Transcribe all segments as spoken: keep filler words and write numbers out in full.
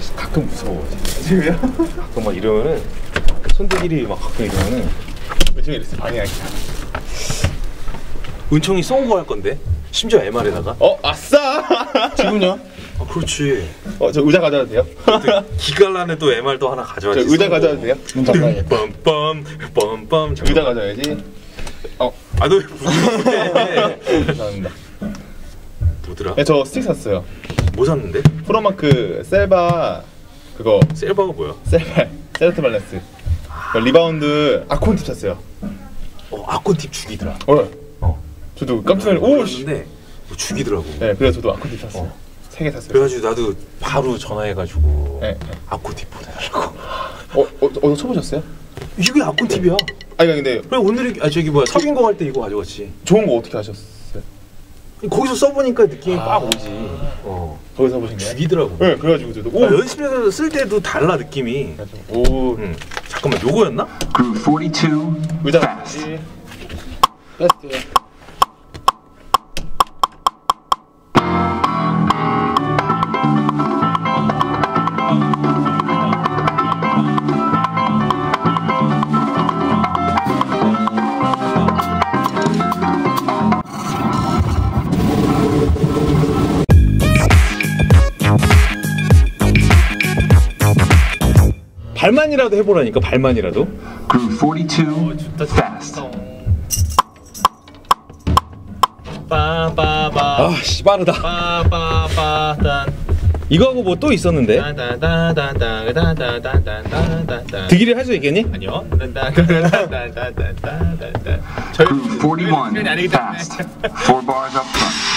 가끔 무서워. 지금요? 가끔 막 이러면은 손대길이 막 가끔 이러면은 요즘에 이랬어 방해하기. 은총이 쏜거 할 건데 심지어 엠알에다가. 어 아싸. 지금요? 아 그렇지. 어 저 의자 가져도 돼요? 기갈란에 또 엠알 또 하나 가져와야지. 저 의자 가져도 돼요? 빰빰 빰빰. 의자 가져야지. 어. 아 너 왜 부드러워? 감사합니다. 뭐더라? 네, 저 스틱 샀어요. 뭐 샀는데? 프로마크 셀바 그거. 셀바가 뭐야? 셀바 셀트 밸런스. 그 리바운드 아콘 팁 샀어요. 어 아콘 팁 죽이더라. 어. 어. 저도 깜짝 놀랐. 오 씨. 근데 뭐 죽이더라고. 네, 그래서 저도 아콘 팁 샀어요. 어. 세 개 샀어요. 그래가지고 나도 바로 전화해가지고 네, 네. 아콘 팁 보내달라고. 어, 어, 어, 쳐보셨어요? 이게 아콘 팁이야. 아니 근데 그래 오늘이 아 저기 뭐야 터빈거 갈 때 이거 가져갔지. 좋은 거 어떻게 하셨어요? 거기서 써보니까 느낌이 아. 빡 오지. 어. 거기서 보신 거예요? 죽이더라고. 네, 그래가지고 저도 오. 아, 연습에서 쓸 때도 달라 느낌이. 오. 응. 잠깐만 요거였나? Group forty-two. 의자 Fast. 베스트. 발만이라도 해보라니까 발만이라도. Group forty-two. Fast. 빠빠빠. 아씨 빠르다. 빠빠빠단. 이거하고 뭐 또 있었는데? 득이를 할 수 있겠니? 아니요. Group forty-one. Fast. Four bars up front.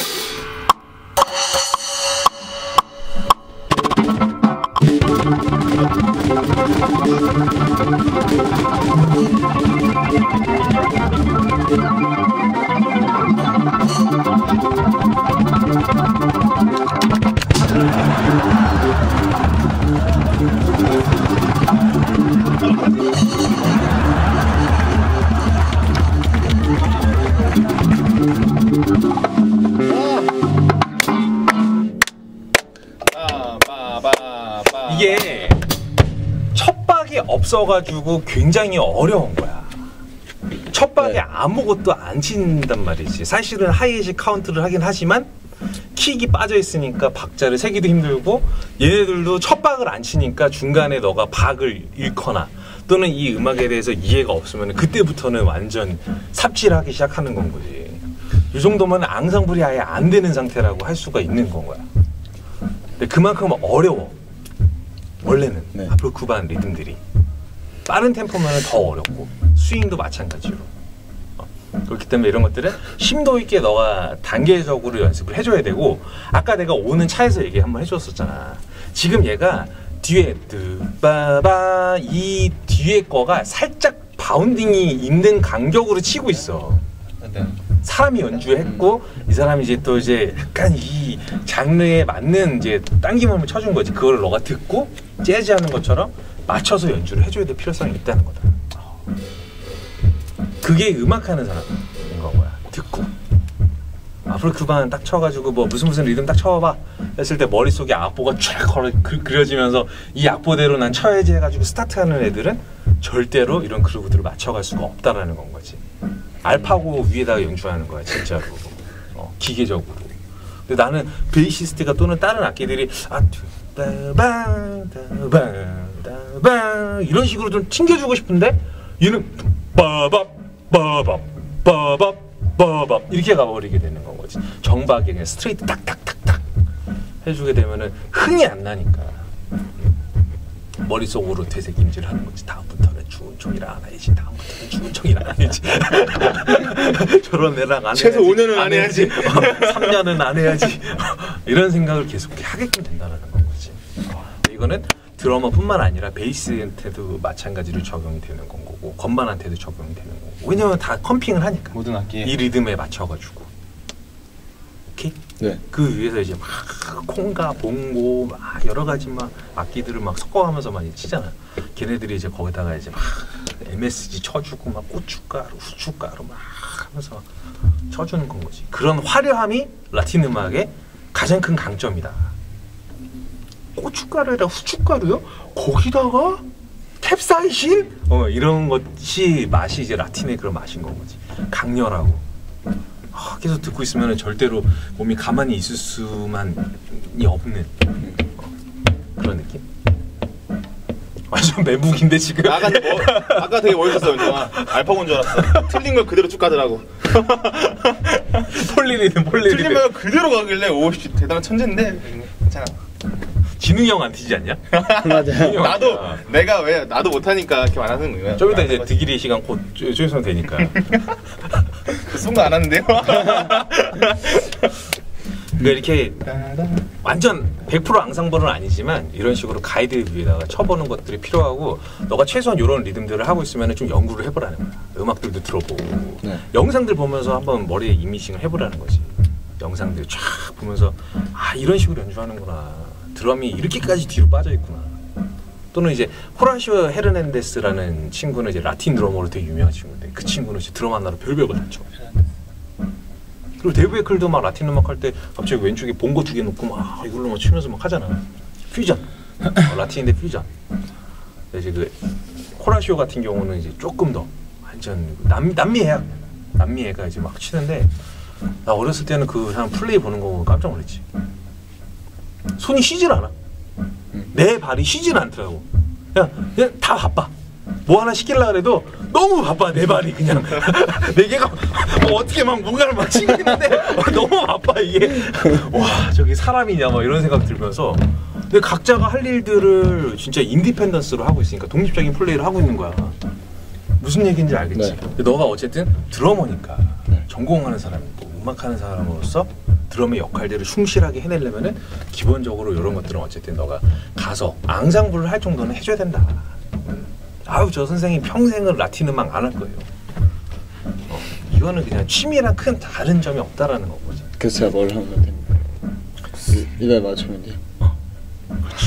이게 첩박이 없어가지고 굉장히 어려운 거야. 첩박에 네. 아무것도 안 친단 말이지. 사실은 하이햇이 카운트를 하긴 하지만 킥이 빠져 있으니까 박자를 세기도 힘들고 얘네들도 첩박을 안 치니까 중간에 너가 박을 잃거나 또는 이 음악에 대해서 이해가 없으면 그때부터는 완전 삽질하기 시작하는 건 거지. 이 정도면 앙상블이 아예 안 되는 상태라고 할 수가 있는 건 거야. 근데 그만큼 어려워. 원래는 네. 앞으로 구반 리듬들이 빠른 템포면 더 어렵고 스윙도 마찬가지로 어. 그렇기 때문에 이런 것들은 심도 있게 너가 단계적으로 연습을 해줘야 되고 아까 내가 오는 차에서 얘기 한번 해줬었잖아. 지금 얘가 뒤에 뜨바바 이 뒤에 거가 살짝 바운딩이 있는 간격으로 치고 있어. 네. 사람이 연주했고 이 사람이 이제 또 이제 약간 이 장르에 맞는 이제 당김음을 쳐준 거지. 그걸 너가 듣고 재즈하는 것처럼 맞춰서 연주를 해줘야 될 필요성이 있다는 거다. 그게 음악하는 사람인 건 거야. 듣고 앞으로 그반 딱 쳐가지고 뭐 무슨 무슨 리듬 딱 쳐봐 했을 때 머릿속에 악보가 쫙 걸어, 그, 그려지면서 이 악보대로 난 쳐야지 해가지고 스타트하는 애들은 절대로 이런 그루브들을 맞춰갈 수가 없다라는 건 거지. 알파고 위에다가 연주하는 거야 진짜로. 어, 기계적으로. 근데 나는 베이시스트가 또는 다른 악기들이 아 따방 따방 따방 이런 식으로 좀 튕겨주고 싶은데 얘는 빠밥 빠밥 빠밥 빠밥 이렇게 가버리게 되는 건 거지. 정박에 그냥 스트레이트 딱딱딱딱 해주게 되면은 흥이 안 나니까 머릿속으로 되새김질 하는 거지. 다음부터는 추운 총이랑 안 해야지. 다음부터는 추운 총이랑 안 해야지. 저런 애랑 안 해야지. 최소 오 년은 안 해야지. 어, 삼 년은 안 해야지. 이런 생각을 계속 하게끔 된다는 건 거지. 이거는 드러머뿐만 아니라 베이스한테도 마찬가지로 적용이 되는 건 거고 건반한테도 적용이 되는 거고. 왜냐면 다 컴핑을 하니까. 모든 악기. 이 리듬에 맞춰가지고. 오케이? 네. 그 위에서 이제 막 콩가 봉고 막 여러 가지 막 악기들을 막 섞어가면서 많이 치잖아. 걔네들이 이제 거기다가 이제 막 엠에스지 쳐주고 막 고춧가루, 후춧가루 막 하면서 쳐주는 건 거지. 그런 화려함이 라틴 음악의 가장 큰 강점이다. 고추 후춧가루에다 후춧가루요? 거기다가 캡사이신? 어 이런 것이 맛이 이제 라틴의 그런 맛인 건 거지. 강렬하고. 아, 계속 듣고 있으면 절대로 몸이 가만히 있을 수만이 없는 어, 그런 느낌. 완전 매북인데 지금. 아까 뭐, 아까 되게 멋있었어 은정아. 알파고인 줄 알았어. 틀린 걸 그대로 쭉 가더라고. 폴리리든 폴리리든. 틀린 걸 그대로 가길래 오씨 대단한 천재인데 괜찮아. 진웅이 형 안 티지 않냐? 맞아. 나도 내가 왜 나도 못하니까 이렇게 말하는 거야. 좀 이따 이제 득일의 시간 곧 조회선 되니까. 그 순간 안 하는데요. 그러니까 이렇게 완전 백 퍼센트 앙상블은 아니지만 이런 식으로 가이드 위에다가 쳐보는 것들이 필요하고 너가 최소한 이런 리듬들을 하고 있으면 좀 연구를 해보라는 거야. 음악들도 들어보고 네. 영상들 보면서 한번 머리에 이미징을 해보라는 거지. 영상들 쫙 보면서 아 이런 식으로 연주하는구나. 드럼이 이렇게까지 뒤로 빠져있구나. 또는 이제 호라시오 헤르난데스라는 친구는 이제 라틴 드러머로 되게 유명한 친구인데 그 친구는 이제 드럼 하나로 별별걸 다 쳐. 그리고 데이브 에클도 막 라틴 음악 할 때 갑자기 왼쪽에 봉고 두 개 놓고 막 이걸로 막 치면서 막 하잖아. 퓨전. 어, 라틴인데 퓨전. 이제 그 호라시오 같은 경우는 이제 조금 더 완전 남 남미애야. 남미애가 이제 막 치는데 나 어렸을 때는 그 사람 플레이 보는 거 보고 깜짝 놀랐지. 손이 쉬질 않아. 내 발이 쉬질 않더라고. 그냥 그냥 다 바빠. 뭐 하나 시키려고 해도 너무 바빠. 내 발이 그냥 내 개가 뭐 어떻게 막 뭔가를 막 치고 있는데 너무 바빠 이게. 와 저기 사람이냐 막 이런 생각 들면서. 근데 각자가 할 일들을 진짜 인디펜던스로 하고 있으니까 독립적인 플레이를 하고 있는 거야. 무슨 얘기인지 알겠지? 네. 근데 너가 어쨌든 드러머니까 네. 전공하는 사람이고 음악하는 사람으로서 드럼의 역할들을 충실하게 해내려면은 기본적으로 이런 것들은 어쨌든 너가 가서 앙상블을 할 정도는 해줘야 된다. 아유 저 선생님 평생을 라틴 음악 안 할 거예요. 어, 이거는 그냥 취미랑 큰 다른 점이 없다라는 거거든. 그래서 제가 뭘 하면 됩니까? 이거에 맞추면 돼요. 어, 그렇지.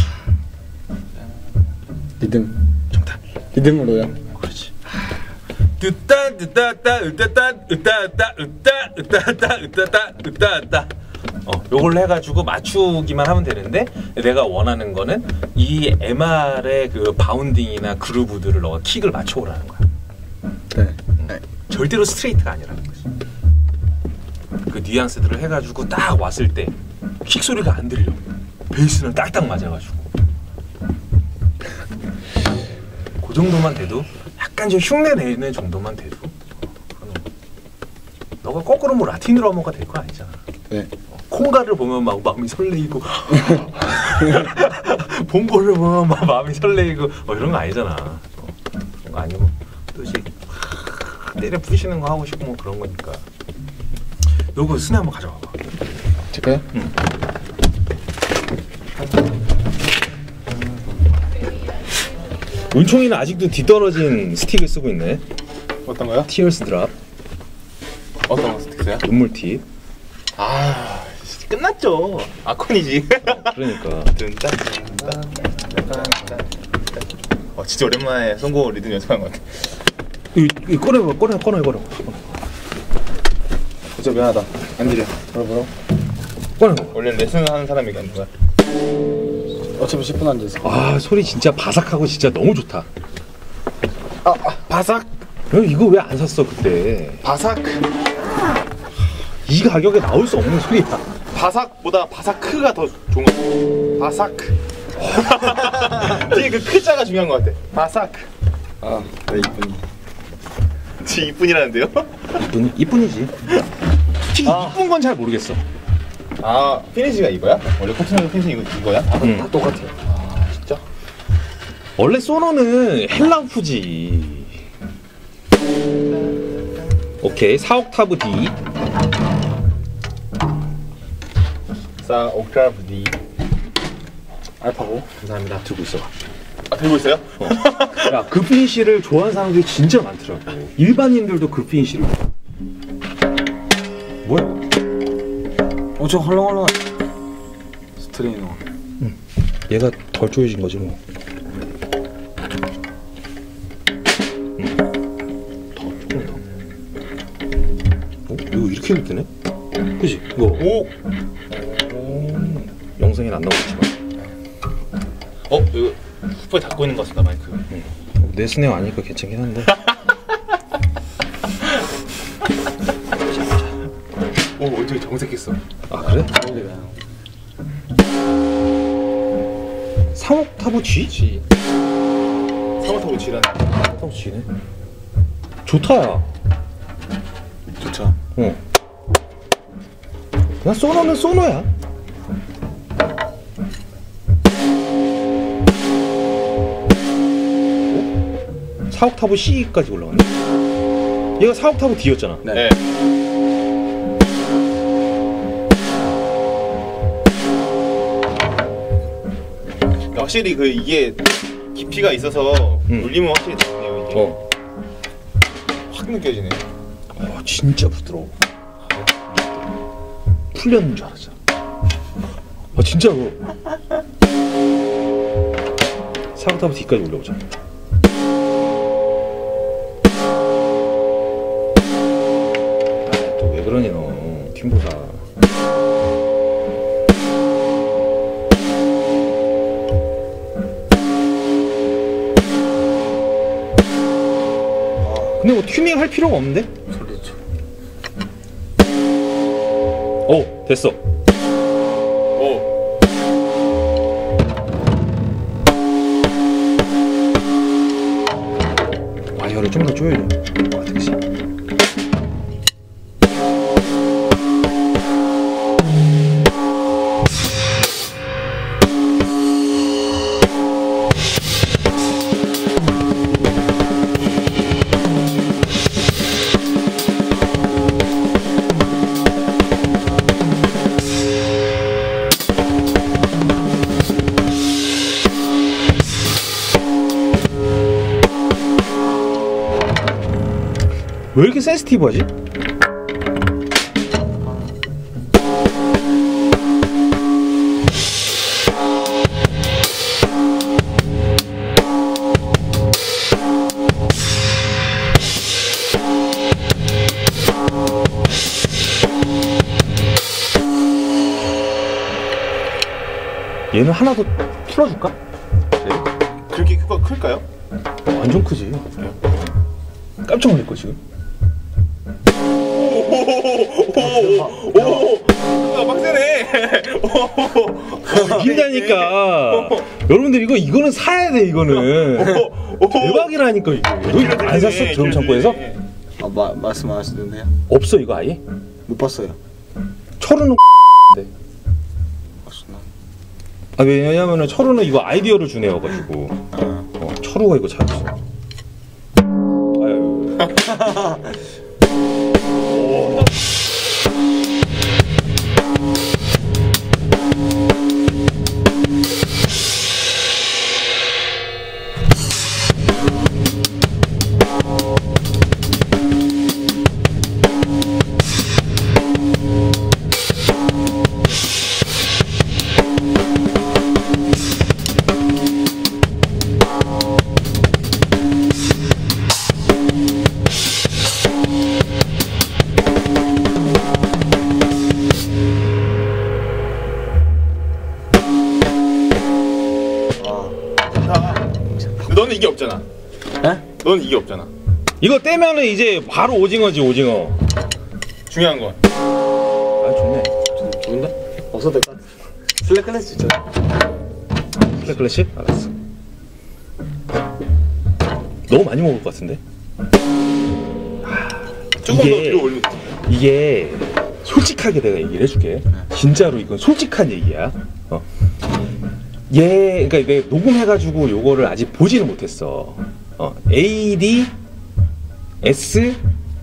리듬. 정답. 리듬으로요? 그렇지. 으따 으따따 으따따 으따따 으따 으따따 으따따 으따따. 어, 요걸 해가지고 맞추기만 하면 되는데 내가 원하는 거는 이 엠알의 그 바운딩이나 그루브들을 너가 킥을 맞춰오라는 거야. 네. 응. 절대로 스트레이트가 아니라는 거지. 그 뉘앙스들을 해가지고 딱 왔을 때 킥 소리가 안 들려. 베이스는 딱딱 맞아가지고. 그 정도만 돼도 약간 좀 흉내 내는 정도만 돼도 어, 너가 거꾸로 뭐 라틴 드러머가 될 거 아니잖아. 네. 콩가를 보면 막 마음이 설레이고 봉고를 보면 막 마음이 설레이고 어, 이런 거 아니잖아. 어, 그런 거 아니고 도대체 때려 부시는 거 하고 싶고 뭐 그런 거니까. 요거 스네 한번 가져와 봐. 제가요? 응. 은총이는 아직도 뒤떨어진 스틱을 쓰고 있네. 어떤 거요? 티어스 드랍. 어떤 거 스틱스야? 눈물 팁. 아 끝났죠. 아콘이지. 그러니까. 어 진짜 오랜만에 송고 리듬 연습한 것 같아. 이, 이 꺼내봐, 꺼내, 꺼내, 꺼내. 진짜 미안하다. 안 들려. 뭐라 뭐라? 꺼내. 원래 레슨 하는 사람이 얘기하는 거야. 어차피 십 분 앉아서. 아, 소리 진짜 바삭하고 진짜 너무 좋다. 아, 아 바삭. 야, 이거 왜 안 샀어 그때? 바삭. 이 가격에 나올 수 없는 소리야. 바삭보다 바삭크가 더 좋은 것 같아. 바삭. 뒤에 그 크자가 중요한 것 같아. 바삭. 아, 네 이분. 지 이쁜이라는데요? 이쁜, 이쁜이지. 솔직히 아. 이쁜 건 잘 모르겠어. 아 피니시가 이거야? 원래 코트는 피니시 이거 이거야? 아, 응. 다 똑같아. 아 진짜? 원래 소노는 헬랑푸지. 오케이, 사 옥타브 D. 사 옥타브 D. 알파고. 감사합니다. 들고 있어. 아 들고 있어요? 어. 야, 그 피니시를 좋아하는 사람들이 진짜 많더라고. 일반인들도 그 피니시를. 뭐야? 엄청 헐렁헐렁. 스트레이너. 응. 얘가 덜 조여진 거지 뭐. 응. 더 조금 더. 어? 이거 이렇게 느끼네? 그지? 이거. 오. 오. 영상엔 안 나오겠지만. 어? 이거 후보에 닫고 있는 것 같습니다 마이크. 응. 내 스네어 아니니까 괜찮긴 한데. 오 어떻게 정색했어? 아 그래? 삼 옥타브 G? G. 삼 옥타브 G라는. 삼 옥타브 G네. 좋다 야. 좋죠. 어. 그냥 소노는 소노야. 어? 사 옥타브 C까지 올라갔네. 얘가 사 옥타브 D였잖아. 네. 확실히 그 이게 깊이가 있어서 음. 울림은 확실히 좋네요 이게. 어. 확 느껴지네. 어, 진짜 부드러워. 풀렸는 줄 알았잖아. 아 진짜로. 사 옥타브 D까지 올려보자. 아, 또 왜 그러니 너 팀보사. 근데 뭐 튜닝 할 필요가 없는데? 소리죠. 오 됐어. 오. 와이어를 좀 더 조여야 돼. 아 됐지. 왜 이렇게 센시티브하지? 얘는 하나 더 풀어줄까? 그렇게 크가 클까요? 완전 크지. 깜짝 놀랄 거 지금. 오오오오오 빡세네. 이긴다니까. 여러분들 이거 이거는 사야 돼 이거는. 대박이라니까 이게. 너 안 샀어 드럼 창고에서? 아, 마, 말씀 안 하시던데요? 없어 이거 아예? 못 봤어요. 철우는 봤었나? 아 왜냐면은 철우는 이거 아이디어를 주네여가지고. 아, 어, 철우가 이거 잘했어. 아유. 너는 이게 없잖아. 에? 너는 이게 없잖아. 이거 떼면은 이제 바로 오징어지 오징어. 중요한 건. 아 좋네. 좀 좋은데? 없어도 될 것 같아. 슬랙 클래스 있잖아. 플랫 클래식? 알았어. 너무 많이 먹을 것 같은데? 조금 더 이게- 뒤로 올리면 돼. 이게 솔직하게 내가 얘기를 해줄게. 진짜로 이건 솔직한 얘기야. 어. 얘, 그러니까 내가 녹음해가지고 요거를 아직 보지는 못했어. 어, A, D, S,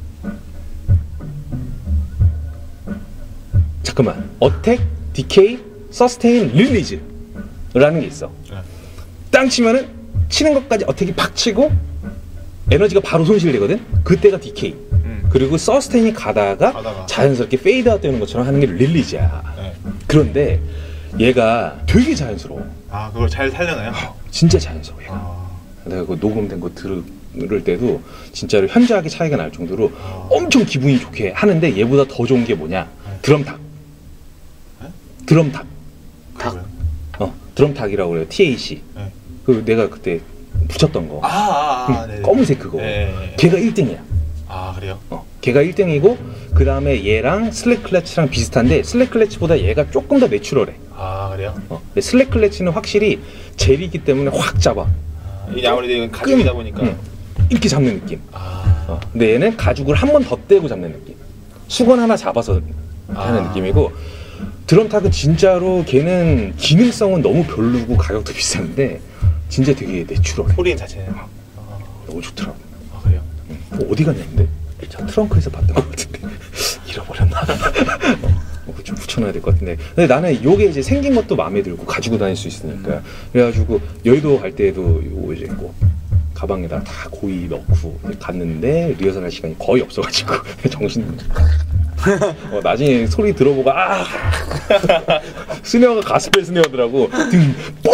잠깐만, 어택, 디케이, 서스테인, 릴리즈라는 게 있어. 네. 땅 치면은 치는 것까지 어택이 팍 치고 에너지가 바로 손실되거든. 그때가 디케이. 음. 그리고 서스테인이 가다가, 가다가. 자연스럽게 페이드아웃 되는 것처럼 하는 게 릴리즈야. 네. 그런데 얘가 되게 자연스러워. 아 그걸 잘 살려나요? 진짜 자연스러워 얘가. 아. 내가 그 녹음된 거 들을 때도 진짜로 현저하게 차이가 날 정도로 아. 엄청 기분이 좋게 하는데 얘보다 더 좋은 게 뭐냐? 드럼탑. 네? 드럼탑. 닭. 어, 드럼탁이라고 그래요. 티에이씨. 네. 그 내가 그때 붙였던 거. 아, 아, 아 응, 검은색 그거. 네. 걔가 일 등이야. 아 그래요? 어, 걔가 일 등이고 그 다음에 얘랑 슬랙클래치랑 비슷한데 슬랙클래치보다 얘가 조금 더 내추럴해. 아 그래요? 어, 슬랙클래치는 확실히 젤이기 때문에 확 잡아. 아, 이게 아무래도 이건 가죽이다 보니까. 응, 이렇게 잡는 느낌. 아, 어, 근데 얘는 가죽을 한 번 더 떼고 잡는 느낌. 수건 하나 잡아서 하는 아. 느낌이고 드럼탁은 진짜로 걔는 기능성은 너무 별로고 가격도 비싼데 진짜 되게 내추럴해. 소리 자체는. 아, 너무 좋더라고. 아 그래요? 응. 어, 어디 갔냐는데? 저 트렁크에서 봤던 것 같은데 잃어버렸나? 어, 좀 붙여놔야 될 것 같은데. 근데 나는 요게 이제 생긴 것도 마음에 들고 가지고 다닐 수 있으니까. 음. 그래가지고 여의도 갈 때도 요거 이제 꼭 가방에다 다 고이 넣고 갔는데 리허설 할 시간이 거의 없어가지고 정신 어, 나중에 소리 들어보고 아 스네어가 가스펠 스네어더라고. 등 뽕!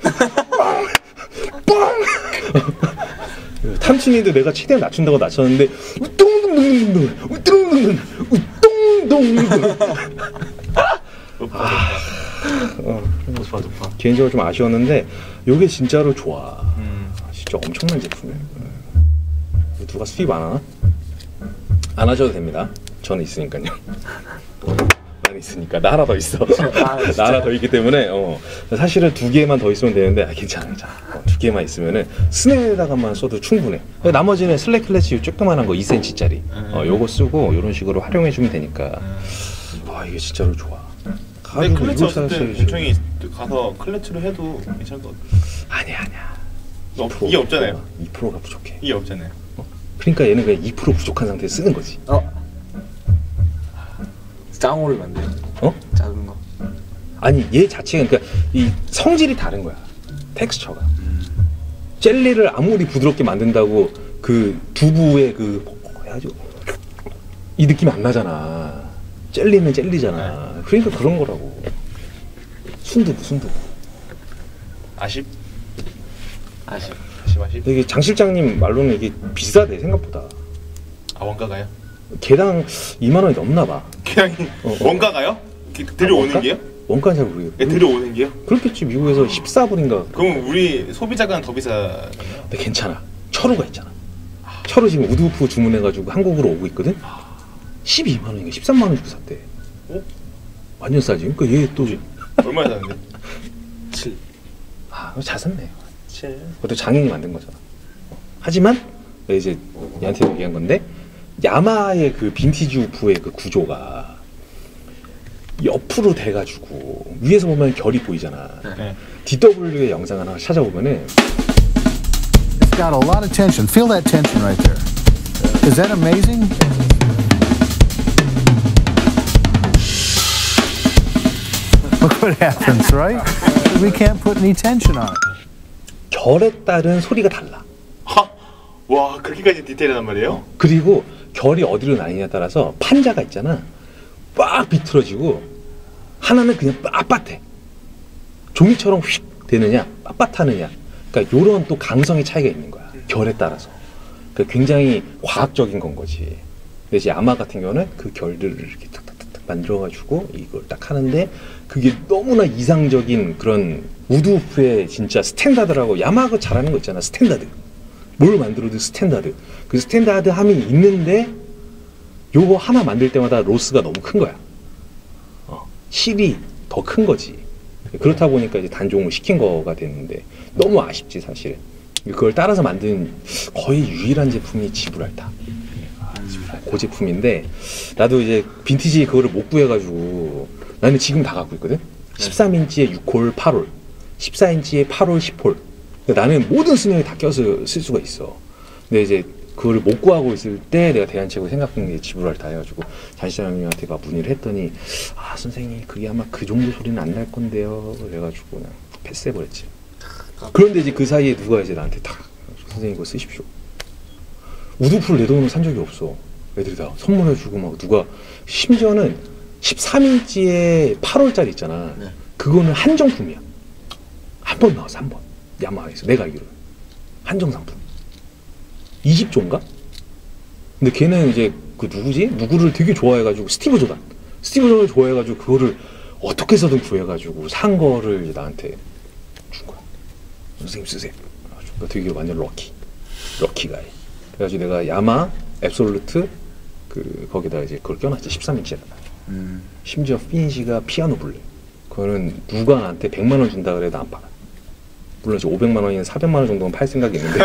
뽕! 탐친이도 내가 최대한 낮춘다고 낮췄는데 우뚱둥둥둥 우뚱둥둥 우뚱둥둥 아, 어, 좋아 좋아. 개인적으로 좀 아쉬웠는데 요게 진짜로 좋아. 음. 진짜 엄청난 제품이에요. 누가 수입 안 하나? 안 하셔도 됩니다. 저는 있으니까요. 나는 있으니까 나 하나 더 있어. 나 하나 더 있기 때문에 어, 사실은 두 개만 더 있으면 되는데 아, 괜찮아 괜찮아. 어, 두 개만 있으면은 스네에다가만 써도 충분해. 어. 나머지는 슬랙클래치 조그만한 거 이 센티미터짜리 어, 요거 쓰고 이런 식으로 활용해 주면 되니까 아 이게 진짜로 좋아. 근데 클래치 없을 때 웅청이 가서 클래치로 해도 괜찮을 것 같아. 아니야 아니야. 어, 이게 없잖아요. 이 퍼센트가 부족해. 이게 없잖아요. 어? 그러니까 얘는 그냥 이 퍼센트 부족한 상태에서 쓰는 거지. 어. 짱호를 만들. 어? 작은 거. 아니 얘 자체가 그러니까 이 성질이 다른 거야. 텍스처가. 젤리를 아무리 부드럽게 만든다고 그 두부의 그 해가지고 이 느낌이 안 나잖아. 젤리는 젤리잖아. 네. 그러니까 그런 거라고. 순두부 순두부. 아쉽? 아쉽. 아쉽 아쉽. 이게 장 실장님 말로는 이게 비싸대 생각보다. 아 원가가요? 개당 이만 원이 넘나 봐. 그냥 어, 어. 원가가요? 들여오는 원가? 게요? 원가는 잘 모르겠고. 네, 들여오는 게요? 그렇겠지. 미국에서 십사 불인가. 그럼 우리 소비자가 더 비싸. 근데 괜찮아. 철우가 있잖아. 철우 지금 우드우프 주문해가지고 한국으로 오고 있거든. 십이만 원인가 십삼만 원 주고 샀대. 어? 완전 싸지. 그러니까 얘 또 얼마에 사는데? 칠. 아, 잘 샀네. 칠. 그것도 장인이 만든 거잖아. 하지만 이제 얘한테 얘기한 건데 야마의 그 빈티지 우프의 그 구조가 옆으로 돼가지고 위에서 보면 결이 보이잖아. 네. 디더블유의 영상 하나 찾아보면은 It's got a lot of tension. Feel that tension right there. Is that amazing? Look what happens, right? We can't put any tension on it. 결에 따른 소리가 달라. 하! 와 그렇게까지 디테일하단 말이에요? 그리고 결이 어디로 나뉘냐에 따라서 판자가 있잖아. 빡 비틀어지고 하나는 그냥 빳빳해. 종이처럼 휙 되느냐 빳빳하느냐. 그러니까 요런 또 강성의 차이가 있는 거야. 결에 따라서. 그러니까 굉장히 과학적인 건 거지. 근데 이제 야마 같은 경우는 그 결들을 이렇게 탁탁탁탁 만들어가지고 이걸 딱 하는데 그게 너무나 이상적인 그런 우드우프의 진짜 스탠다드라고 야마가 잘하는 거 있잖아. 스탠다드. 뭘 만들어도 스탠다드. 그 스탠다드함이 있는데 요거 하나 만들 때마다 로스가 너무 큰 거야. 어, 실이 더 큰 거지. 그렇다 보니까 이제 단종을 시킨 거가 됐는데 너무 아쉽지 사실. 그걸 따라서 만든 거의 유일한 제품이 지브랄타. 그 제품인데 나도 이제 빈티지 그거를 못 구해가지고 나는 지금 다 갖고 있거든. 십삼 인치에 육 홀, 팔 홀, 십사 인치에 팔 홀, 십 홀. 나는 모든 스냅에 다 껴서 쓸 수가 있어. 근데 이제 그거를 못 구하고 있을 때 내가 대안책으로 생각한 게 지브랄타 해가지고 장시장님한테 막 문의를 했더니 아 선생님 그게 아마 그 정도 소리는 안 날 건데요. 그래가지고 그냥 패스해버렸지. 그런데 이제 그 사이에 누가 이제 나한테 다 선생님 이거 쓰십시오. 우드우프를 내 돈으로 산 적이 없어. 애들이 다 선물해주고 막 누가 심지어는 십삼 인치에 팔 홀짜리 있잖아. 네. 그거는 한정품이야. 한 번 나왔어 한 번. 야마하에서 내가 알기로는 한정 상품. 이십 조인가? 근데 걔는 이제 그 누구지? 누구를 되게 좋아해가지고 스티브 조단 스티브 조단을 좋아해가지고 그거를 어떻게 해서든 구해가지고 산 거를 이제 나한테 선생님 쓰세요. 너 되게 완전 럭키, 럭키 가이. 그래가지고 내가 야마 앱솔루트 그 거기다 이제 그걸 껴놨지 십삼 인치에다가. 음. 심지어 피니시가 피아노 블랙. 그거는 누가 나한테 백만 원 준다 그래도 안 팔아. 물론 이제 오백만 원이나 사백만 원 정도는 팔 생각이 있는데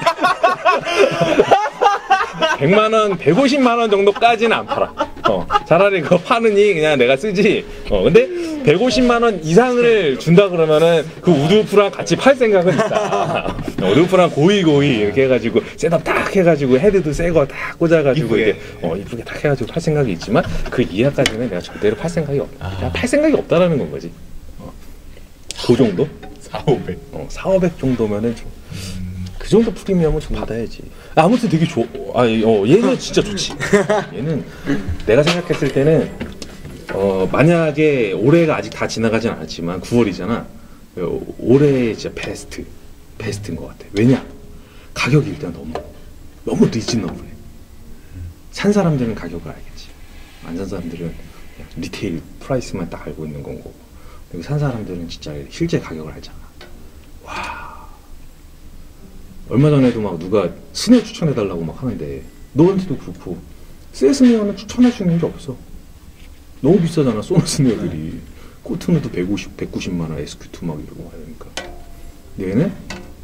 백만 원, 백오십만 원 정도까지는 안 팔아. 어, 차라리 그거 파느니 그냥 내가 쓰지. 어, 근데 백오십만 원 이상을 준다 그러면은 그 우드우프랑 같이 팔 생각은 있다. 우드우프랑 고이 고이 이렇게 해가지고 셋업 딱 해가지고 헤드도 새 거 딱 꽂아가지고 이렇게 어 이쁘게 딱 해가지고 팔 생각이 있지만 그 이하까지는 내가 절대로 팔 생각이 없다. 아. 팔 생각이 없다라는 건 거지. 어. 그 정도? 사오백. 어, 사오백 정도면은 좀. 그 정도 프리미엄은 좀 받아야지. 아무튼 되게 좋. 아, 어, 얘는 진짜 좋지. 얘는 내가 생각했을 때는 어 만약에 올해가 아직 다 지나가진 않았지만 구월이잖아. 어, 올해 진짜 베스트, 베스트인 것 같아. 왜냐? 가격이 일단 너무 너무 리즈너블해. 산 사람들은 가격을 알겠지. 안 산 사람들은 그냥 리테일 프라이스만 딱 알고 있는 거고. 그리고 산 사람들은 진짜 실제 가격을 알잖아. 와. 얼마 전에도 막 누가 스네어 추천해달라고 막 하는데 너한테도 그렇고 새 스네어는 추천할 수 있는 게 없어. 너무 비싸잖아 소노 스네어들이. 코트너도 백오십, 백구십만 원 에스큐 투 막 이러고 하니까 얘는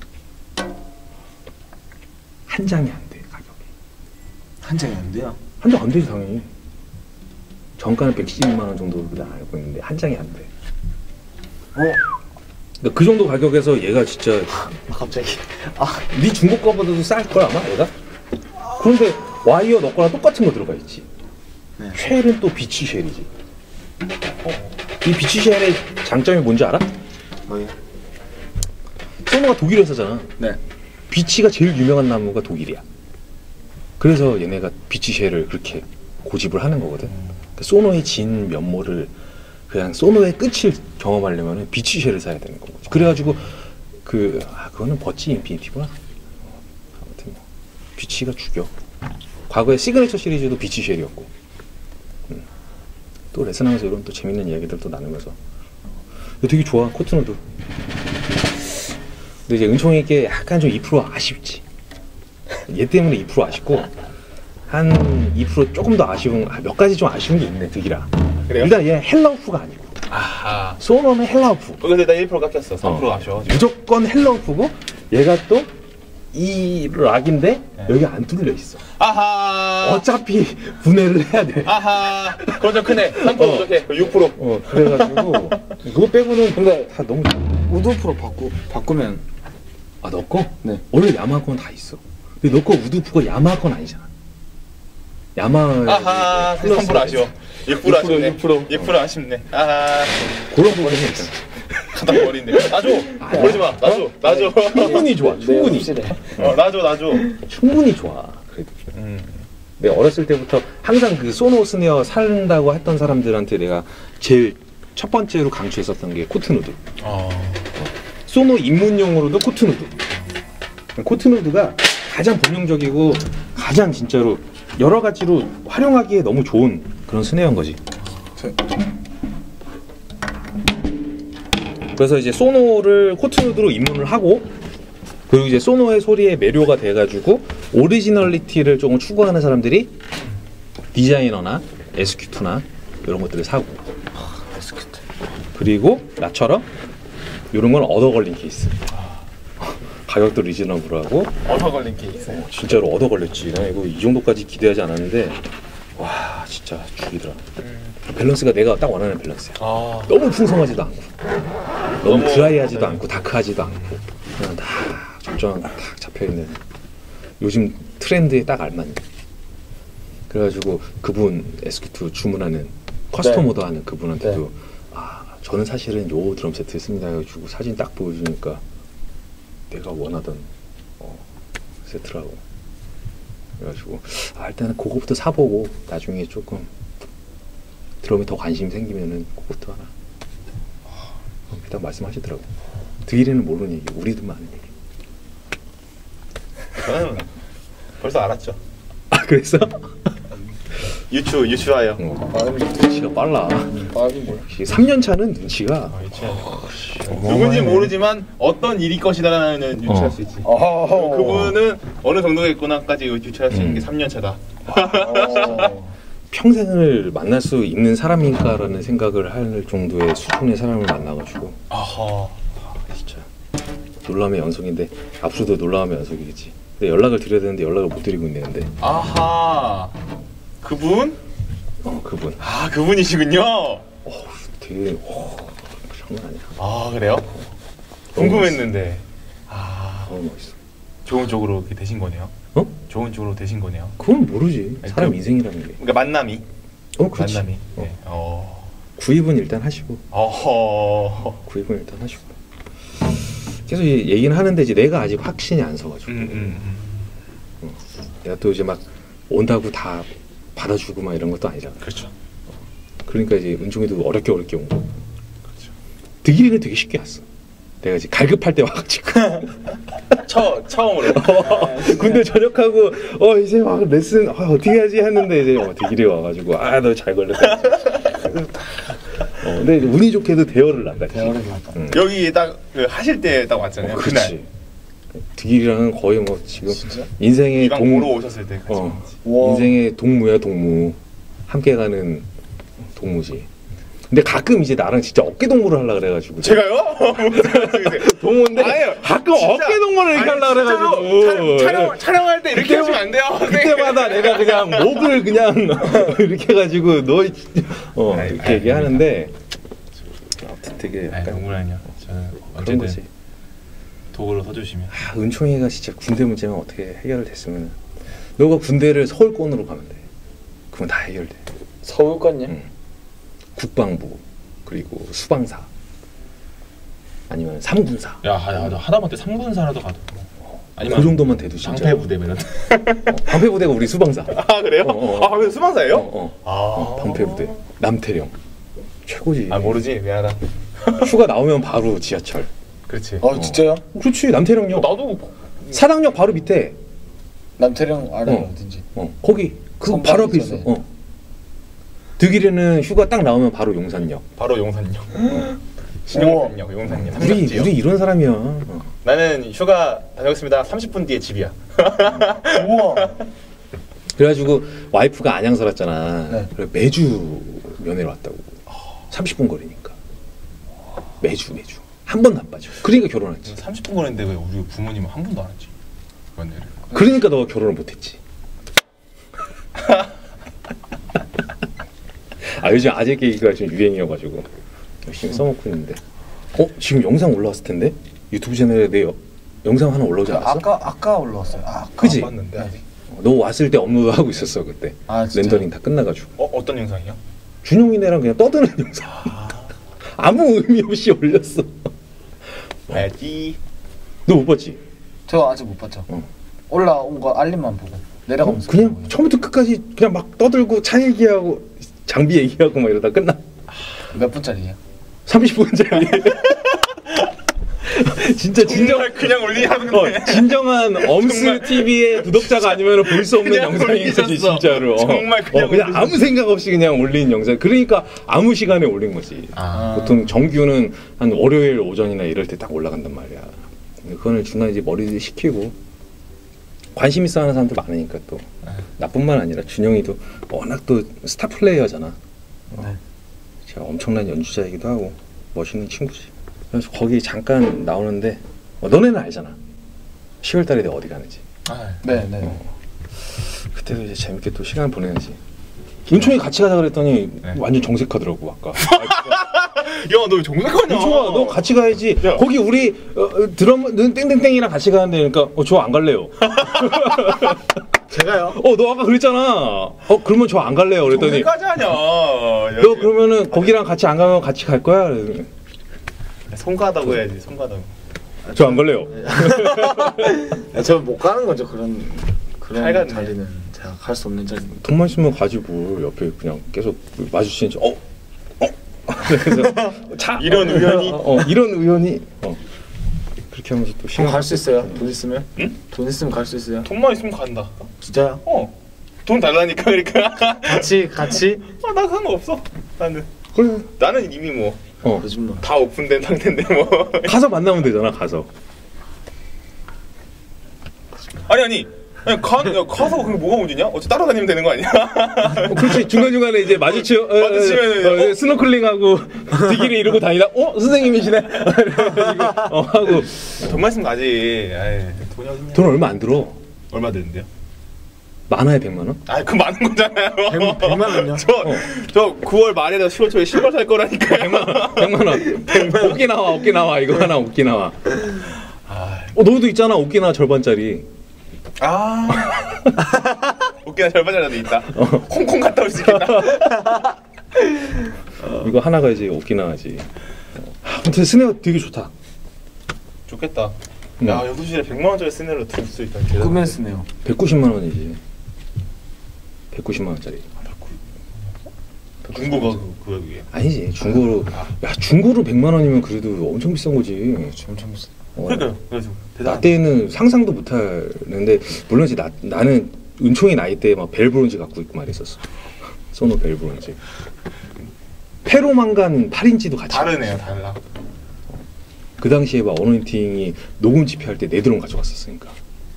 한 장이 안 돼 가격이. 한 장이 안 돼요? 한 장 안 되지 당연히. 정가는 백십만 원 정도로 그냥 알고 있는데 한 장이 안 돼. 어? 그러니까 그 정도 가격에서 얘가 진짜 아, 갑자기 아, 네 중고 거보다도 쌀 걸 아마 얘가. 그런데 와이어 너 거랑 똑같은 거 들어가 있지. 네. 쉘은 또 비치 쉘이지. 어. 이 비치 쉘의 장점이 뭔지 알아? 뭐예요? 소노가 독일에서잖아. 네. 비치가 제일 유명한 나무가 독일이야. 그래서 얘네가 비치 쉘을 그렇게 고집을 하는 거거든. 그러니까 소노의 진 면모를 그냥 소노의 끝을 경험하려면 비치 쉘을 사야 되는 거고. 그래가지고 그 아, 그거는 버치 인피니티구나. 아무튼 뭐 비치가 죽여. 과거에 시그니처 시리즈도 비치 쉘이었고. 음. 또 레슨하면서 이런 또 재밌는 이야기들도 나누면서. 되게 좋아 코트너도. 근데 이제 은총이께 약간 좀 이 퍼센트 아쉽지. 얘 때문에 이 퍼센트 아쉽고 한 이 퍼센트 조금 더 아쉬운 아, 몇 가지 좀 아쉬운 게 있네 득이라. 그래요? 일단 얘 헬라우프가 아니고. 아하. 소노는 헬라우프. 어, 근데 나 일 퍼센트 깎였어. 삼 퍼센트 어. 아쉬워. 무조건 헬라우프고 얘가 또 이 락인데 네. 여기 안 뚫려 있어. 아하. 어차피 분해를 해야 돼. 아하. 그건 좀 크네. 삼 퍼센트 어. 부족해. 육 퍼센트. 어 그래가지고 그거 빼고는 근데 다 너무. 우드프로 바꾸 바꾸면 아 너 거? 네. 원래 야마하 거는 다 있어. 근데 너 거 우드프가 야마하 건 아니잖아. 야마하. 아하. 삼 퍼센트 아쉬워. 육 퍼센트 아쉽네. 육 퍼센트. 육 퍼센트 아쉽네. 아하. 그런 부분이 있잖아. 가다 버린데. 놔줘. 버리지 마. 놔줘. 놔줘. 충분히 좋아. 충분히. 어, 놔줘. 놔줘. 충분히 좋아. 그래도. 음. 내가 어렸을 때부터 항상 그 소노 스네어 산다고 했던 사람들한테 내가 제일 첫 번째로 강추했었던 게 코트누드. 어. 소노 입문용으로도 코트누드. 코트누드가 가장 본능적이고 가장 진짜로 여러 가지로 활용하기에 너무 좋은 그런 스네어인 거지. 그래서 이제 소노를 코트누드로 입문을 하고 그리고 이제 소노의 소리에 매료가 돼가지고 오리지널리티를 조금 추구하는 사람들이 디자이너나 에스큐 투나 이런 것들을 사고 그리고 나처럼 이런 건 얻어 걸린 케이스. 가격도 리즈너블하고 얻어 걸린 케이스. 어, 진짜로 얻어 걸렸지. 나 이거 이 정도까지 기대하지 않았는데 와 진짜 죽이더라. 음. 밸런스가 내가 딱 원하는 밸런스야. 아. 너무 풍성하지도 않고 너무, 너무 드라이하지도 네. 않고 다크하지도 않고 그냥 다 적정 딱 잡혀있는 요즘 트렌드에 딱 알맞는. 그래가지고 그분 에스큐 투 주문하는 커스터머도 네. 하는 그분한테도 네. 아 저는 사실은 요 드럼 세트 씁니다 해가지고 사진 딱 보여주니까 내가 원하던 어, 세트라고. 그래가지고 아, 일단은 그거부터 사보고 나중에 조금 드럼에 더 관심이 생기면은 그것도 하나. 어, 딱 말씀하시더라고. 드일에는 모르는 얘기, 우리들만 아는 얘기. 저는 벌써 알았죠. 아 그랬어? 유추 유추하여. 어. 빠른 눈치가 빨라. 빠른 걸. 삼 년 차는 눈치가 누군지 모르지만 어떤 일이 것이다라는 유추할 어. 수 있지. 어. 그분은 어느 정도겠구나까지 유추할 수 있는 게 음. 삼 년 차다. 어. 평생을 만날 수 있는 사람인가라는 생각을 할 정도의 수준의 사람을 만나가지고 아하. 진짜 놀라움의 연속인데 앞으로도 놀라움의 연속이겠지. 근데 연락을 드려야 되는데 연락을 못 드리고 있는데. 아하. 그분? 어 그분. 아 그분이시군요. 어 되게 어, 장난 아니야. 아 그래요? 궁금했는데. 아 너무 멋있어. 좋은 쪽으로 이렇게 되신 거네요. 어? 좋은 쪽으로 되신 거네요. 그건 모르지. 아니, 사람 그- 인생이라는 게. 그러니까 만남이. 어 그렇지. 만남이. 어. 네. 어. 구입은 일단 하시고. 어허. 구입은 일단 하시고. 계속 이 얘기는 하는데 이제 내가 아직 확신이 안 서가지고. 음, 음, 음. 내가 또 이제 막 온다고 다 받아주고 막 이런 것도 아니잖아. 그렇죠. 그러니까 이제 은총이도 어렵게 어렵게 온 거. 그렇죠. 득일이는 되게 쉽게 왔어. 내가 이제 갈급할 때 와가지고 처 처음으로. 군대 전역하고 어 이제 막 레슨 아, 어떻게 하지 했는데 이제 어, 득일이 와가지고 아 너 잘 걸렸다. 어, 근데 운이 좋게도 대여를 나갔지. 대화를 해봤다. 응. 여기 딱 그 하실 때 딱 왔잖아요. 어, 그날. 그렇지. 득일이랑은 거의 뭐 지금 진짜? 인생의 이방 동 보러 오셨을 때 같이. 어, 와. 인생의 동무야 동무 함께 가는 동무지. 근데 가끔 이제 나랑 진짜 어깨 동무를 하려 그래가지고 제가요? 동무인데 아니에요. 가끔 진짜. 어깨 동무를 이렇게 하려 그래가지고 촬영 촬영할 때 이렇게 그때- 하시면 안 돼요. 그때마다 내가 그냥 목을 그냥 이렇게 해가지고 너 어, 아이, 이렇게 아이, 얘기하는데 아무튼 되게 아니 약간 농구라뇨. 저는 그런 언제든 거지. 도구로 서주시면. 아, 은총이가 진짜 군대 문제만 어떻게 해결됐으면 너가 군대를 서울권으로 가면 돼. 그건 다 해결돼. 서울권요? 응. 국방부 그리고 수방사 아니면 삼군사 야, 야, 너 하다못해 삼군사라도 가도. 그 정도만 돼도 진짜 방패 부대 이런. 어, 방패부대가 우리 수방사. 아 그래요? 어, 어, 어. 아 그래서 수방사예요? 어, 어. 아 어, 방패부대 남태령 최고지. 아 모르지 미안하다. 휴가 나오면 바로 지하철. 그렇지. 아 진짜요? 그렇지 남태령역. 나도 사당역 바로 밑에. 남태령 알아요 어. 어딘지. 어 거기 그 선박 바로 앞에 있어. 전에. 어. 득일에는 휴가 딱 나오면 바로 용산역. 바로 용산역. 신용산역, 용산역. 우리 삼각지역. 우리 이런 사람이야. 어. 나는 휴가 다녀오겠습니다. 삼십 분 뒤에 집이야. 우와. 그래가지고 와이프가 안양 살았잖아. 네. 그래 매주 면회를 왔다고. 삼십 분 거리니까. 매주 매주 한 번도 안 빠져. 그러니까 결혼했지. 삼십 분 걸렸는데 왜 우리 부모님은 한 번도 안 했지? 면회를. 그러니까 너가 결혼을 못했지. 아 요즘 아재 계기가 좀 유행이어가지고 열심히 써먹고 있는데. 어 지금 영상 올라왔을 텐데 유튜브 채널에 내 여, 영상 하나 올라오지 않았어? 아까 아까 올라왔어요. 아, 그지? 안 봤는데 아직. 어, 너 왔을 때 업로드 하고 있었어 그때. 아, 진짜요? 렌더링 다 끝나가지고. 어 어떤 영상이요? 준용이네랑 그냥 떠드는 영상. 아무 의미 없이 올렸어. 봐야지. 너 못 봤지? 저 아직 못 봤죠. 어. 올라온 거 알림만 보고 내려가면서 그냥 보고요. 처음부터 끝까지 그냥 막 떠들고 차 얘기하고 장비 얘기하고 막 이러다 끝나. 몇 분짜리예요? 삼십 분짜리. 진짜 진정 정말 그냥 올리는 어, 건데. 진정한 엄스 정말. 티비의 구독자가 아니면 볼 수 없는 그냥 영상인 거지 올리셨어. 진짜로. 어. 정말 그냥 어, 그냥 올리셨어. 아무 생각 없이 그냥 올린 영상. 그러니까 아무 시간에 올린 거지. 아. 보통 정규는 한 월요일 오전이나 이럴 때 딱 올라간단 말이야. 근데 그거는 중간에 이제 머리 식히고 관심 있어 하는 사람도 많으니까 또 나뿐만 아니라 준영이도 워낙 또 스타 플레이어잖아. 네. 제가 엄청난 연주자이기도 하고 멋있는 친구지. 그래서 거기 잠깐 나오는데 어, 너네는 알잖아. 시월 달에 내가 어디 가는지. 아, 네, 네. 어. 그때도 이제 재밌게 또 시간 보내야지. 은총이 같이 가자 그랬더니 네. 완전 정색하더라고 아까. 야, 너 왜 정색하냐? 은총아 너 같이 가야지. 야. 거기 우리 어, 어, 드럼 땡땡땡이랑 같이 가는데 그러니까 어, 저 안 갈래요. 제가요? 어 너 아까 그랬잖아. 어 그러면 저 안 갈래요. 그랬더니 정색까지 하냐? 너 그러면은 거기랑 같이 안 가면 같이 갈 거야? 그랬더니 송가다고 해야지. 송가다고. 저 안 갈래요. 저 못 가는 거죠 그런 그런 살갔네. 자리는 제가 갈 수 없는 자리. 돈만 있으면 가지고 옆에 그냥 계속 마주치는 척. 어? 어? 그래서 차 이런 우연이? 어, 어, 이런 우연이 어. 그렇게 하면서 또 시간 갈 수 있어요? 돈 있으면? 응? 돈 있으면 갈 수 있어요? 돈만 있으면 간다. 진짜요? 어. 돈 달라니까 그러니까. 같이 같이. 아, 나 상관없어. 나는. 그래. 나는 이미 뭐. 어. 거짓말. 다 오픈된 상태인데 뭐. 가서 만나면 되잖아. 가서. 아니 아니. 아니 가, 야, 가서 그게 뭐가 문제냐? 어차피 따라다니면 되는 거 아니야? 어, 그렇지. 중간중간에 이제 마주치, 어, 마주치면은, 어, 어? 스노클링하고 뒤길을 이러고 다니다, 어? 선생님이시네? 어, 하고. 돈 말씀 나지. 아이, 돈이 어딨냐? 돈 얼마 안 들어. 얼마 되는데요? 많아야 백만 원? 아, 그 많은 거잖아요. 백만 원요? 저, 어. 저 구월 말에다 시월 초에 신발 살 거라니까. 백만 원. 백만 원. 오키나와, 오키나와. 이거 하나 오키나와. 아, 어, 너도 있잖아. 오키나와 절반짜리. 아. 웃기나 절반이라도 있다. 홍콩 갔다 올 수 있겠다. 이거 하나가 이제 오키나와지. 아무튼 스네어 되게 좋다. 좋겠다. 응. 야, 여섯 시에 백만 원짜리 스네로 들 수 있다. 꿈에 쓰네요. 백구십만 원이지. 백구십만 원짜리. 중고가 그, 그, 그게. 아니지. 중고로. 야, 중고로 백만 원이면 그래도 엄청 비싼 거지. 엄청 비싸. 어. 그러니까요. 그래서 나 대단. 때는 상상도 못 하는데 물론 이제 나, 나는 은총이 나이 때 막 벨브론즈 갖고 있고 말했었어. 소노 벨브론즈. 페로망간 팔 인치도 같이. 다르네요, 달라. 그 당시에 막 어노인팅이 녹음 집회할 때 네 드럼 가져갔었으니까.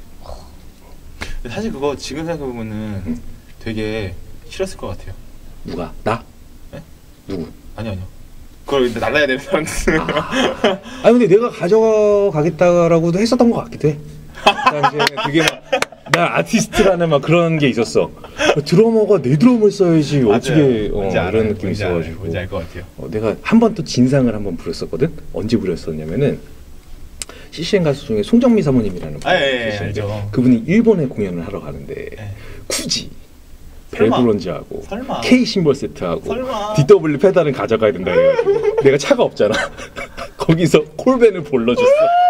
사실 그거 지금 생각해보면은 응. 되게 싫었을 것 같아요. 누가? 나? 네? 누구? 아니요, 아니요. 그걸 일단 날라야 되는 사람들. 아. 아니 근데 내가 가져가겠다라고도 했었던 것 같기도 해. 그 당시에 그게 막 나 아티스트라는 막 그런 게 있었어. 드러머가 내 드럼을 써야지 어떻게 어, 이런 느낌이 있어가지고. 뭔지 알 것 같아요. 어, 내가 한 번 또 진상을 한번 부렸었거든. 언제 부렸었냐면은 씨씨엔 가수 중에 송정미 사모님이라는 아, 예, 예, 분이 계시는데 알죠. 그분이 일본에 공연을 하러 가는데 예. 굳이 설마. 벨브론즈하고 설마. K 심벌 세트하고 설마. 디더블유 페달은 가져가야 된다 해가지고 내가 차가 없잖아. 거기서 콜밴을 불러줬어.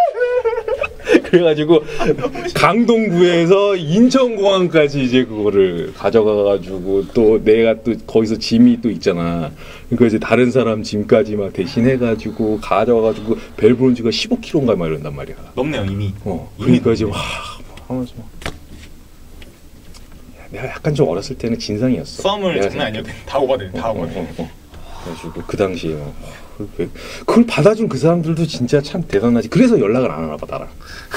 그래가지고 강동구에서 인천공항까지 이제 그거를 가져가가지고 또 내가 또 거기서 짐이 또 있잖아. 그러니까 이제 다른 사람 짐까지 막 대신해가지고 가져가가지고 벨브론즈가 십오 킬로그램인가 막 이런단 말이야. 넘네요, 이미. 어, 이미 그러니까 이제 와 하면서 내가 약간 좀 어렸을 때는 진상이었어. 썸을 내가 장난 아니었대. 다 오바돼, 다 어, 오바돼. 어, 어, 어. 그래가지고 그 당시에 막 그- 그걸 받아준 그 사람들도 진짜 참 대단하지. 그래서 연락을 안 하나 봐 나랑.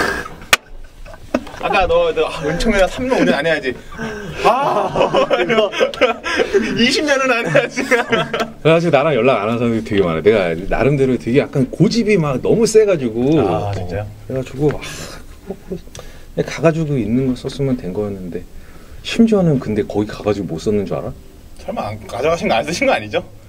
아까 너, 너 아, 은총이랑 삼 년 오 년 안 해야지. 아, 이십 년은 안 해야지. 그래가지고 나랑 연락 안 하는 사람들이 되게 많아. 내가 나름대로 되게 약간 고집이 막 너무 세가지고. 아, 진짜요? 어, 그래가지고 아, 그거 뭐 그냥 가가지고 있는 거 썼으면 된 거였는데 심지어는 근데 거기 가가지고 못 썼는 줄 알아? 설마 안 가져가신 거 안 쓰신 거 아니죠?